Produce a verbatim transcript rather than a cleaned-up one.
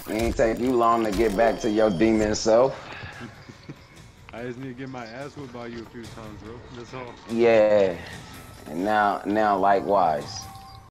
It ain't take you long to get back to your demon self. I just need to get my ass whipped by you a few times, bro. That's all. Yeah. And now, now likewise.